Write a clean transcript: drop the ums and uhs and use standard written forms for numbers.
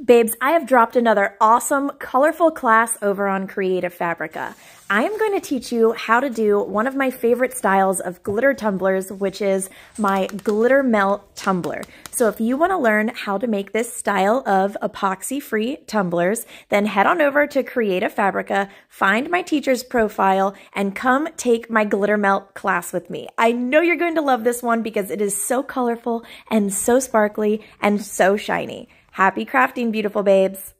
Babes, I have dropped another awesome, colorful class over on Creative Fabrica. I am going to teach you how to do one of my favorite styles of glitter tumblers, which is my glitter melt tumbler. So if you want to learn how to make this style of epoxy-free tumblers, then head on over to Creative Fabrica, find my teacher's profile, and come take my glitter melt class with me. I know you're going to love this one because it is so colorful and so sparkly and so shiny. Happy crafting, beautiful babes.